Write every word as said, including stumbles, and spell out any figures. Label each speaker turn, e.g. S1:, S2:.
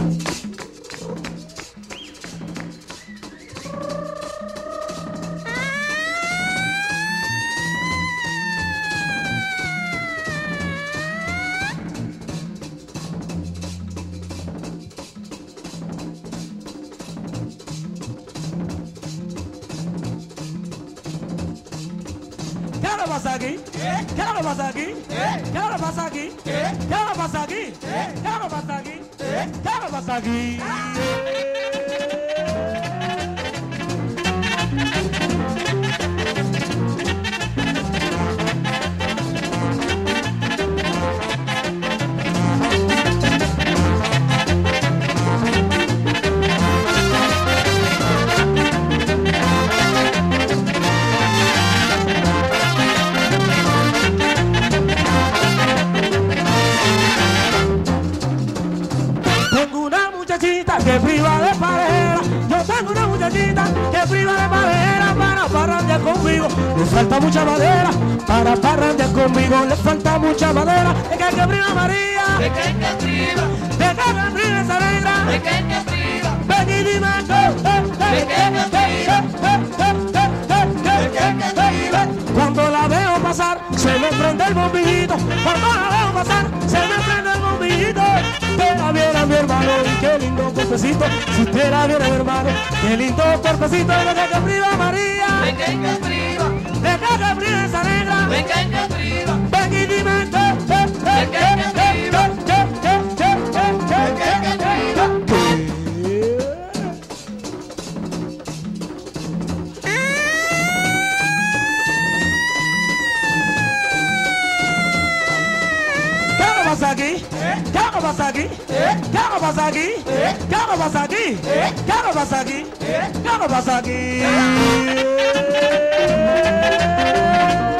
S1: ¿Qué le pasa aquí? ¿Qué le pasa aquí? ¿Qué le pasa aquí? ¿Qué le pasa aquí? ¿Qué le pasa aquí? ¿Qué le pasa aquí? Que priva de parera, yo tengo una muchachita que priva de parera para parrandear conmigo. Le falta mucha madera para parrandear conmigo, le falta mucha madera. De que que priva María,
S2: de que que priva,
S1: de que que priva esa negra,
S2: de que que priva,
S1: ven y dime
S2: de que que priva, de que que priva.
S1: Cuando la veo pasar, se me prende el bombillito. Cuando la veo pasar, se me prende el bombillito. Usted la viera, mi hermano, y qué lindo cuerpecito. Si usted la viera, mi hermano, qué lindo cuerpecito. De que que priva María,
S2: de que que priva,
S1: de que que priva esa negra,
S2: de que que priva,
S1: ven y dime
S2: de que que priva, de que que priva.
S1: ¿Qué pasa aquí? ¿Qué pasa aquí? ¿Qué pasa aquí? ¿Qué pasa aquí? ¿Qué pasa aquí? ¿Qué pasa aquí?